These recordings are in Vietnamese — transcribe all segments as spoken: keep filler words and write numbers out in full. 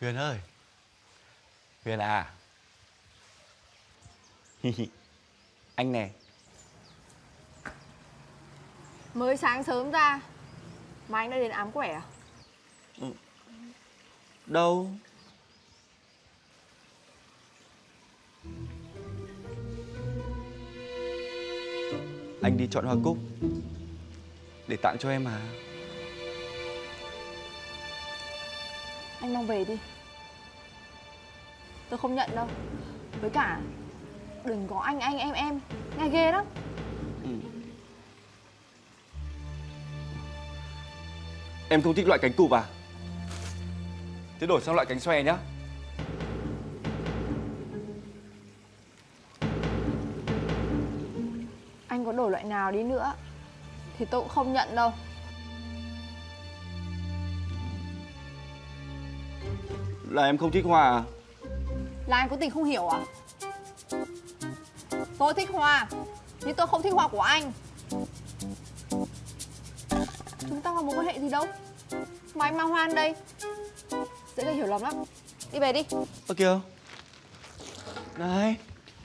Huyền ơi. Huyền à. Anh nè. Mới sáng sớm ra mà anh đã đến ám quẻ à? Ừ. Đâu. Anh đi chọn hoa cúc để tặng cho em mà. Anh mang về đi. Tôi không nhận đâu. Với cả đừng có anh anh em em, nghe ghê lắm. Ừ. Em không thích loại cánh cụp à? Thế đổi sang loại cánh xòe nhá. Anh có đổi loại nào đi nữa thì tôi cũng không nhận đâu. Là em không thích hoa à? Là anh có tình không hiểu à? Tôi thích hoa, nhưng tôi không thích hoa của anh. Chúng ta có mối quan hệ gì đâu mà anh mang hoa ăn đây. Dễ gây hiểu lầm lắm. Đi về đi. Ơ kìa. Này.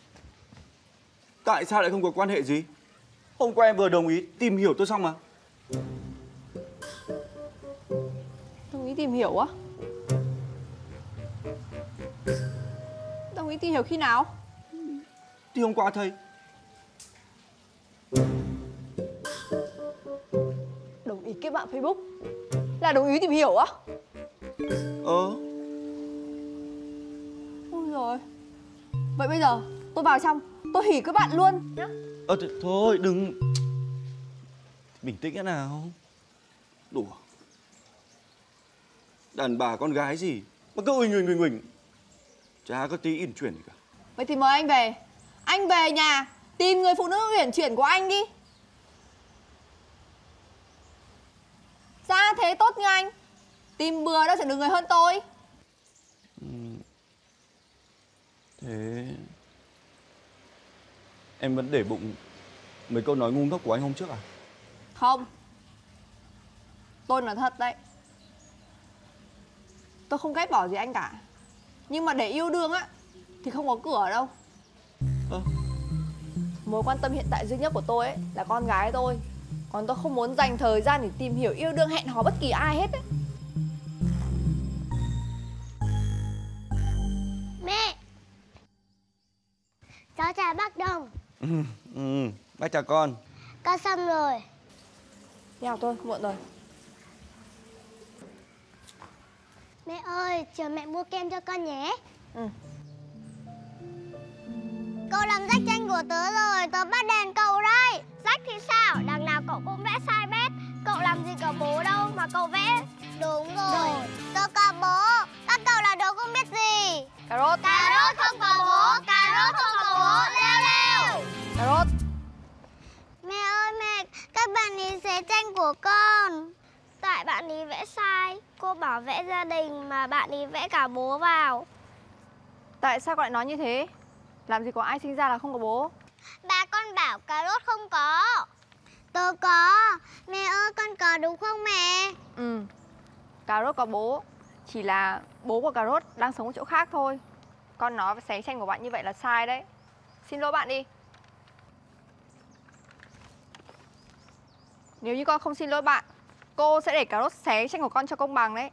Tại sao lại không có quan hệ gì? Hôm qua em vừa đồng ý tìm hiểu tôi xong mà. Đồng ý tìm hiểu á? Đồng ý tìm hiểu khi nào? Thì hôm qua thầy. Đồng ý kết bạn Facebook là đồng ý tìm hiểu á? Ờ. Ôi rồi. Vậy bây giờ tôi vào trong, tôi hỉ các bạn luôn nhá. Ờ th thôi đừng. Bình tĩnh thế nào. Đùa. Đàn bà con gái gì mà cứ uỳnh uỳnh uỳnh uỳnh. Chả có tí uyển chuyển gì cả. Vậy thì mời anh về. Anh về nhà tìm người phụ nữ uyển chuyển của anh đi. Ra thế tốt như anh, tìm bừa đâu chẳng được người hơn tôi. Ừ. Thế em vẫn để bụng mấy câu nói ngu ngốc của anh hôm trước à? Không. Tôi nói thật đấy. Tôi không ghét bỏ gì anh cả. Nhưng mà để yêu đương á thì không có cửa đâu. Ơ. Mối quan tâm hiện tại duy nhất của tôi ấy là con gái tôi. Còn tôi không muốn dành thời gian để tìm hiểu yêu đương hẹn hò bất kỳ ai hết ấy. Mẹ. Cháu chào bác Đông. Ừ, ừ, bác chào con. Con xong rồi. Đi học thôi, muộn rồi. Mẹ ơi, chiều mẹ mua kem cho con nhé. Ừ. Cậu làm rách tranh của tớ rồi, tớ bắt đèn cậu đây. Rách thì sao, đằng nào cậu cũng vẽ sai bét. Cậu làm gì có bố đâu mà cậu vẽ. Đúng rồi, Đồ. Tớ có bố, các cậu là đồ không biết gì. Cà rốt. Cà rốt không có bố, cà rốt không có bố, leo leo. Cà rốt. Mẹ ơi mẹ, các bạn ý xé tranh của con. Tại bạn ý vẽ sai, cô bảo vẽ gia đình mà bạn ý vẽ cả bố vào. Tại sao con lại nói như thế? Làm gì có ai sinh ra là không có bố. Bà con bảo cà rốt không có. Tớ có. Mẹ ơi con có đúng không mẹ? Ừ. Cà rốt có bố. Chỉ là bố của cà rốt đang sống ở chỗ khác thôi. Con nói xé tranh của bạn như vậy là sai đấy. Xin lỗi bạn đi. Nếu như con không xin lỗi bạn, cô sẽ để cà rốt xé tranh của con cho công bằng đấy.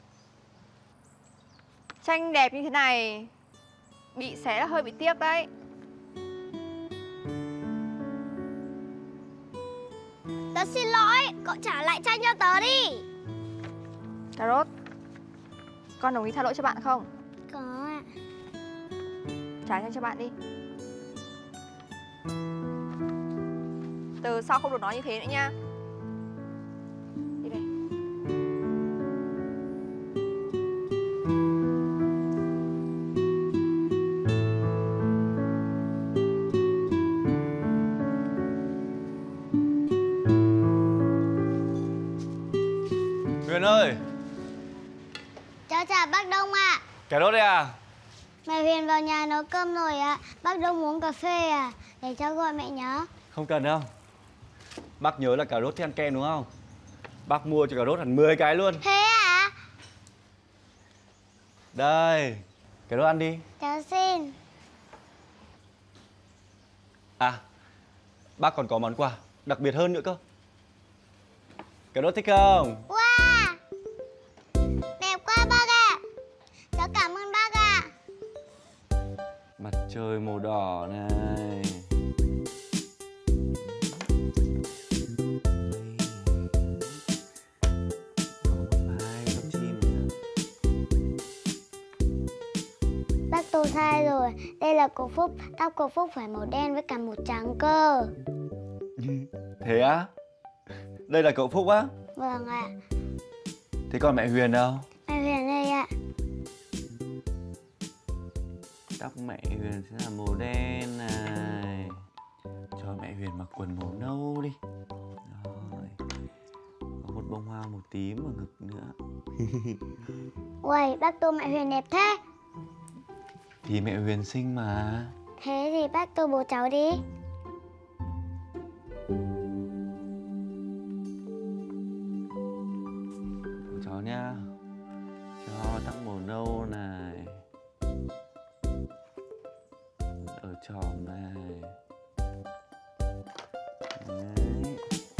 Tranh đẹp như thế này bị xé là hơi bị tiếc đấy. Tớ xin lỗi, cậu trả lại tranh cho tớ đi. Cà rốt, con đồng ý tha lỗi cho bạn không? Có ạ. Trả tranh cho bạn đi. Từ sau không được nói như thế nữa nha. Đi về. Huyền ơi. Cháu chào bác Đông ạ. Cà rốt đây à? Mẹ Huyền vào nhà nấu cơm rồi ạ. Bác Đông uống cà phê à? Để cháu gọi mẹ nhớ. Không cần đâu. Bác nhớ là cà rốt thích ăn kem đúng không? Bác mua cho cà rốt hẳn mười cái luôn. Thế à? Đây, cái đồ ăn đi. Cháu xin. À, bác còn có món quà đặc biệt hơn nữa cơ. Cái đồ thích không? Wow, đẹp quá bác ạ. Cháu cảm ơn bác ạ. Mặt trời màu đỏ này. Có một hai con chim nữa. Bác tôi sai rồi. Đây là của Phúc. Tóc của Phúc phải màu đen với cả màu trắng cơ. Thế á? Đây là cậu Phúc á? Vâng ạ. Thế còn mẹ Huyền đâu? Mẹ Huyền đây ạ. Tóc mẹ Huyền sẽ là màu đen này. Cho mẹ Huyền mặc quần màu nâu đi. Rồi. Có một bông hoa màu tím ở ngực nữa. Uầy, bác tôi mẹ Huyền đẹp thế. Thì mẹ Huyền xinh mà. Thế thì bác tôi bố cháu đi. Của cháu nha. Cho tóc màu nâu này. Ở tròm này. Đấy.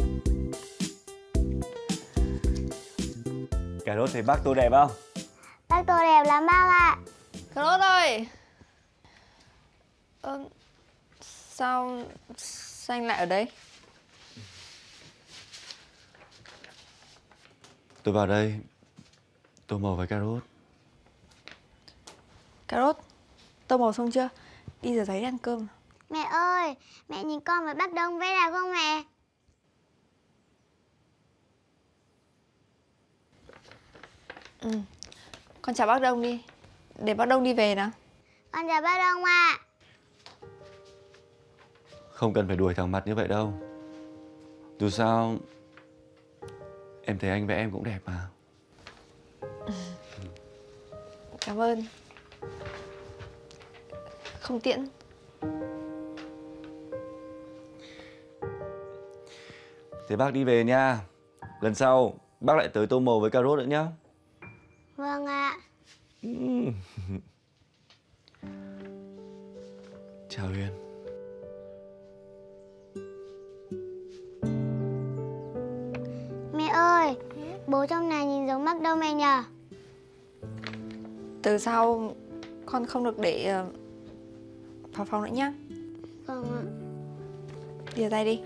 Cà rốt thấy bác tôi đẹp không? Bác tôi đẹp lắm bác ạ. Cà rốt ơi. Ơ, sao sao anh lại ở đây? Tôi vào đây tô màu với cà rốt. Cà rốt, tô màu xong chưa? Đi rửa giấy đi ăn cơm. Mẹ ơi, mẹ nhìn con với bác Đông vẽ đẹp không mẹ? Ừ, con chào bác Đông đi. Để bác Đông đi về nào. Con chào bác Đông ạ. Không cần phải đuổi thẳng mặt như vậy đâu. Dù sao em thấy anh vẽ em cũng đẹp mà. Cảm ơn. Không tiễn. Thế bác đi về nha. Lần sau bác lại tới tô màu với cà rốt nữa nhá. Vâng ạ. Chào Huyền. Mẹ ơi, bố trong này nhìn giống bác Đông mẹ nhờ. Từ sau con không được để uh, vào phòng nữa nhá. Vâng ạ. Đi rửa tay đi.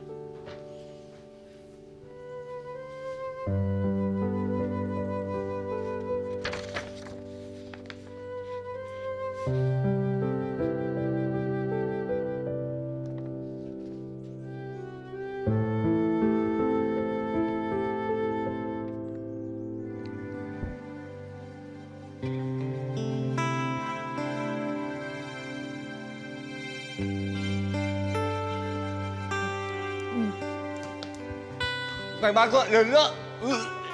Này bác gọi lần nữa. Ừ.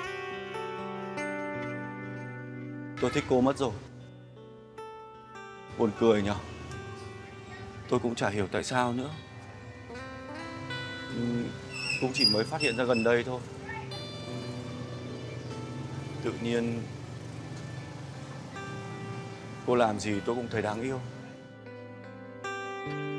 Tôi thích cô mất rồi. Buồn cười nhở. Tôi cũng chả hiểu tại sao nữa. Ừ, cũng chỉ mới phát hiện ra gần đây thôi. Tự nhiên cô làm gì tôi cũng thấy đáng yêu.